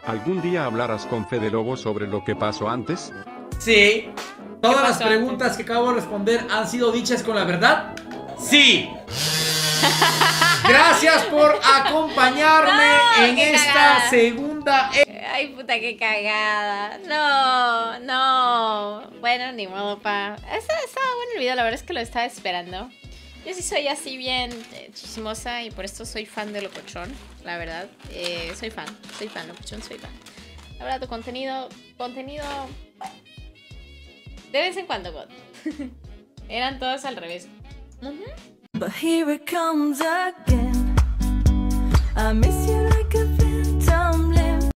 ¿Algún día hablarás con Fede Lobo sobre lo que pasó antes? Sí. ¿Todas las pasó preguntas que acabo de responder han sido dichas con la verdad? Sí. Gracias por acompañarme en qué esta cagada. segunda... Ay, puta, qué cagada. No, no. Bueno, ni modo, pa. Estaba bueno el video, la verdad es que lo estaba esperando. Yo sí soy así bien chismosa y por esto soy fan de Locochón, la verdad. Soy fan, Locochón, soy fan. La verdad, tu contenido de vez en cuando, God. Eran todos al revés. But here it comes again. I miss you.